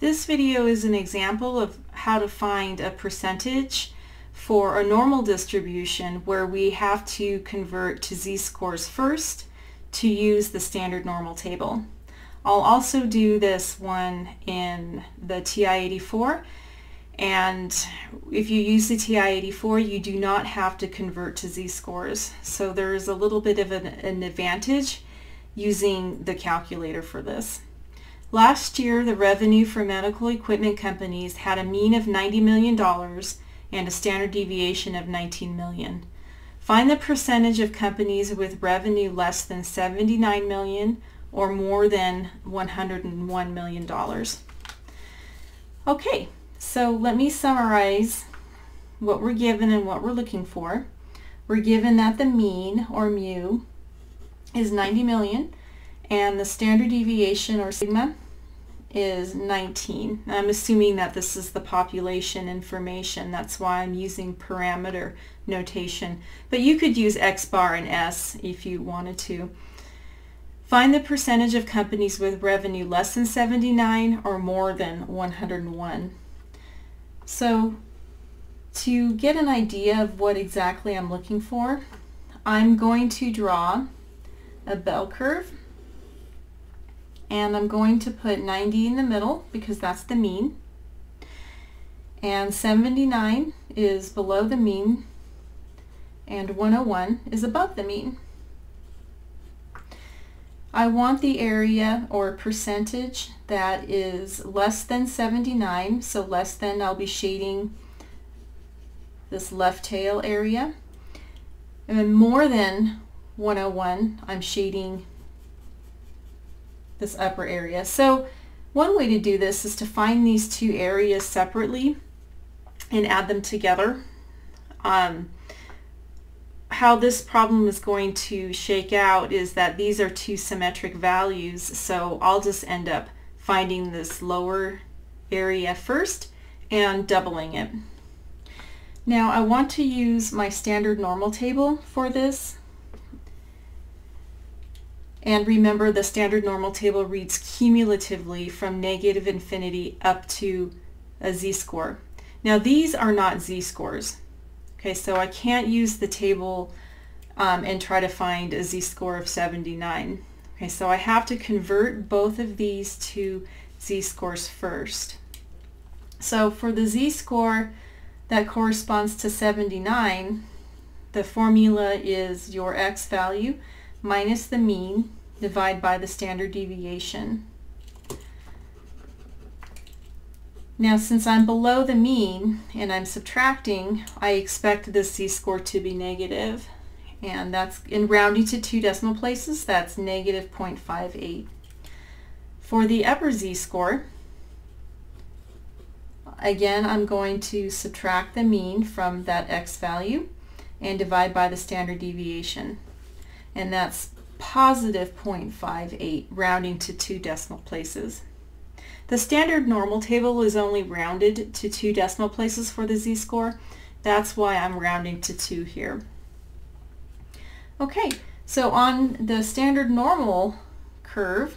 This video is an example of how to find a percentage for a normal distribution where we have to convert to z-scores first to use the standard normal table. I'll also do this one in the TI-84, and if you use the TI-84 you do not have to convert to z-scores, so there's a little bit of an advantage using the calculator for this. Last year, the revenue for medical equipment companies had a mean of $90 million and a standard deviation of 19 million. Find the percentage of companies with revenue less than 79 million or more than $101 million. Okay, so let me summarize what we're given and what we're looking for. We're given that the mean, or mu, is 90 million, and the standard deviation, or sigma, is 19. I'm assuming that this is the population information. That's why I'm using parameter notation. But you could use X bar and S if you wanted to. Find the percentage of companies with revenue less than 79 or more than 101. So to get an idea of what exactly I'm looking for, I'm going to draw a bell curve, and I'm going to put 90 in the middle because that's the mean, and 79 is below the mean, and 101 is above the mean. I want the area or percentage that is less than 79, so less than, I'll be shading this left tail area, and then more than 101, I'm shading this upper area. So one way to do this is to find these two areas separately and add them together. How this problem is going to shake out is that these are two symmetric values, so I'll just end up finding this lower area first and doubling it. Now I want to use my standard normal table for this. And remember, the standard normal table reads cumulatively from negative infinity up to a z-score. Now these are not z-scores. Okay, so I can't use the table and try to find a z-score of 79. Okay, so I have to convert both of these to z-scores first. So for the z-score that corresponds to 79, the formula is your x value minus the mean divided by the standard deviation. Now since I'm below the mean and I'm subtracting, I expect this z-score to be negative, and that's, in rounding to 2 decimal places, that's negative 0.58. For the upper z-score, again I'm going to subtract the mean from that x value and divide by the standard deviation, and that's positive 0.58, rounding to 2 decimal places. The standard normal table is only rounded to 2 decimal places for the z-score. That's why I'm rounding to 2 here. Okay, so on the standard normal curve,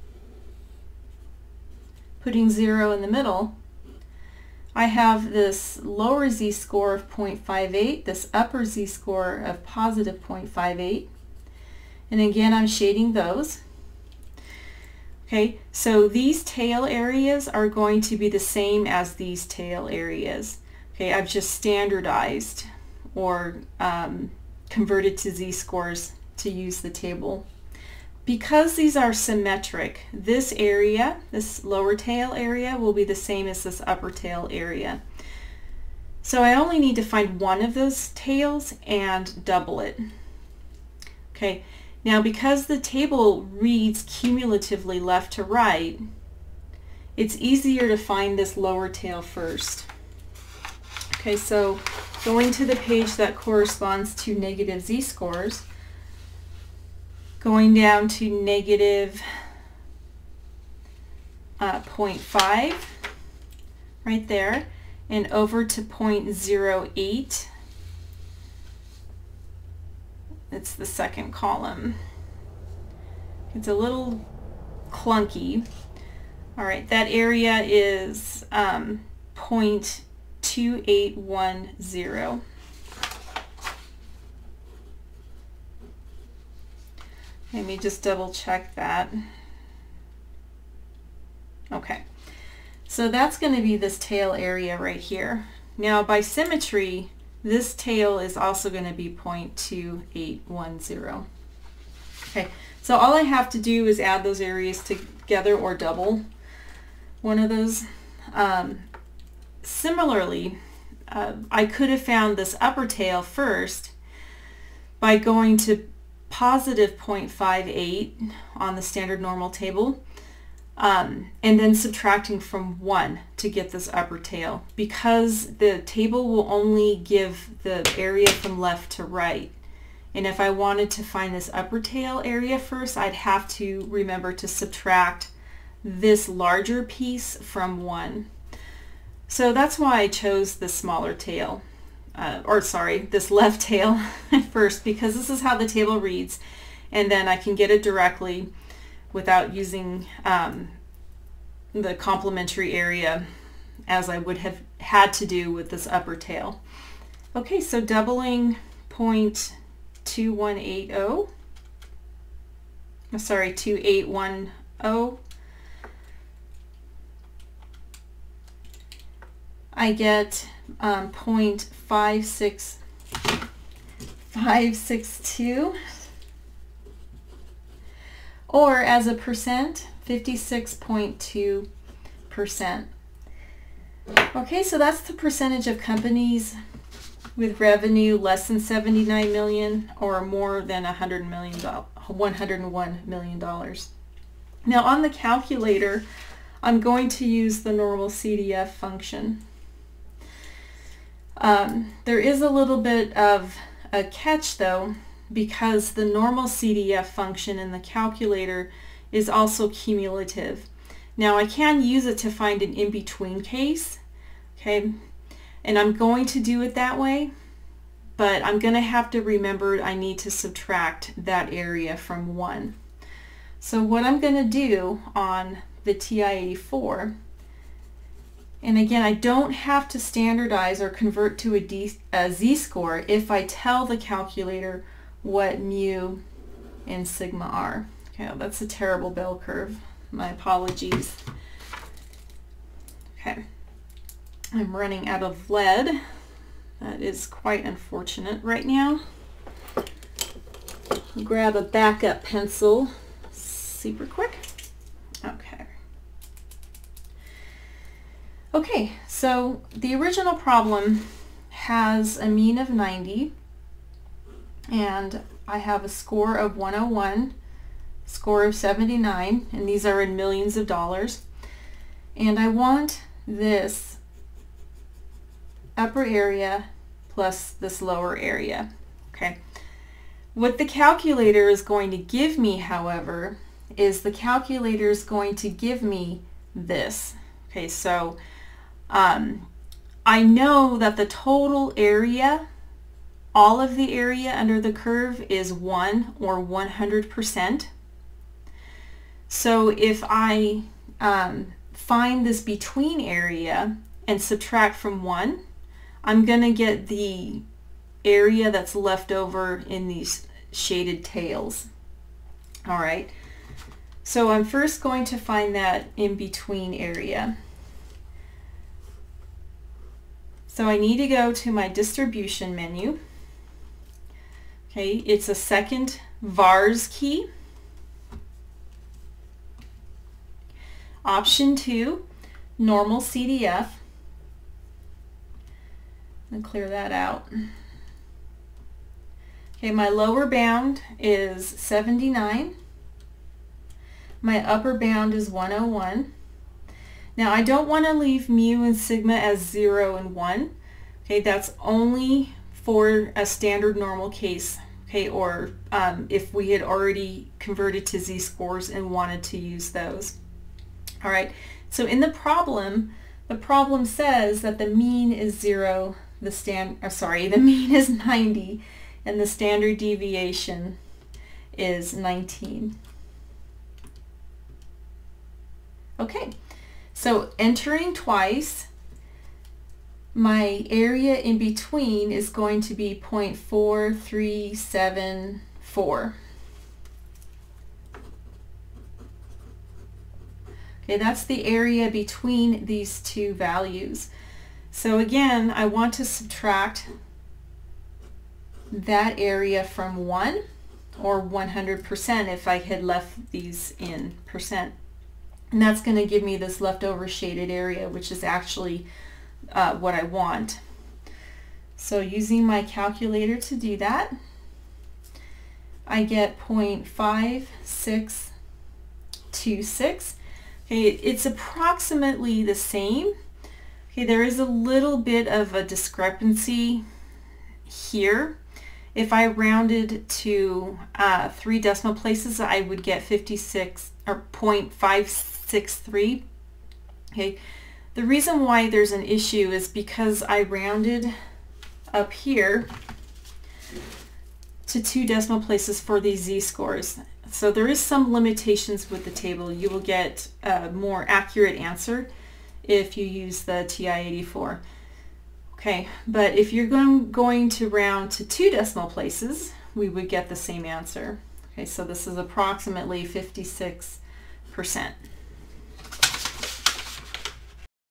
putting 0 in the middle, I have this lower z-score of 0.58, this upper z-score of positive 0.58, and again I'm shading those. Okay, so these tail areas are going to be the same as these tail areas. Okay, I've just standardized or converted to z-scores to use the table. Because these are symmetric, this area, this lower tail area, will be the same as this upper tail area. So I only need to find one of those tails and double it. Okay, now because the table reads cumulatively left to right, it's easier to find this lower tail first. Okay, so going to the page that corresponds to negative z-scores, going down to negative 0.5 right there, and over to 0.08. It's the second column. It's a little clunky, All right, that area is 0.2810. Let me just double check that. Okay, so that's going to be this tail area right here. Now by symmetry, this tail is also going to be 0.2810. Okay, so all I have to do is add those areas together or double one of those. Similarly, I could have found this upper tail first by going to positive 0.58 on the standard normal table, and then subtracting from 1 to get this upper tail, because the table will only give the area from left to right. And if I wanted to find this upper tail area first, I'd have to remember to subtract this larger piece from 1. So that's why I chose the smaller tail, this left tail first, because this is how the table reads, and then I can get it directly without using the complementary area as I would have had to do with this upper tail. Okay, so doubling 2810, I get 0.562, or as a percent, 56.2%. Okay, so that's the percentage of companies with revenue less than 79 million or more than $101 million. Now on the calculator, I'm going to use the normal CDF function. There is a little bit of a catch though, because the normal CDF function in the calculator is also cumulative. Now I can use it to find an in-between case, okay, and I'm going to do it that way, but I'm going to have to remember I need to subtract that area from 1. So what I'm going to do on the TI-84, and again, I don't have to standardize or convert to a z-score if I tell the calculator what mu and sigma are. Okay, well, that's a terrible bell curve. My apologies. Okay, I'm running out of lead. That is quite unfortunate right now. Grab a backup pencil super quick. Okay. Okay, so the original problem has a mean of 90, and I have a score of 101, score of 79, and these are in millions of dollars. And I want this upper area plus this lower area. Okay. What the calculator is going to give me, however, is the calculator is going to give me this. Okay, so I know that the total area, all of the area under the curve, is 1 or 100%. So if I find this between area and subtract from 1, I'm going to get the area that's left over in these shaded tails. All right, so I'm first going to find that in between area. So I need to go to my distribution menu. Okay, it's a second VARS key. Option 2, normal CDF. And clear that out. Okay, my lower bound is 79. My upper bound is 101. Now I don't want to leave mu and sigma as 0 and 1. Okay, that's only for a standard normal case. Okay, or if we had already converted to z-scores and wanted to use those. All right, so in the problem says that the mean is 0, the mean is 90, and the standard deviation is 19. Okay, so entering twice, my area in between is going to be 0.4374. Okay, that's the area between these two values. So again, I want to subtract that area from 1, or 100% if I had left these in percent. And that's going to give me this leftover shaded area, which is actually what I want. So using my calculator to do that, I get 0.5626. Okay, it's approximately the same. Okay, there is a little bit of a discrepancy here. If I rounded to 3 decimal places, I would get 56 or 0.563. Okay, the reason why there's an issue is because I rounded up here to 2 decimal places for these z-scores. So there is some limitations with the table. You will get a more accurate answer if you use the TI-84. Okay, but if you're going to round to 2 decimal places, we would get the same answer. Okay, so this is approximately 56%.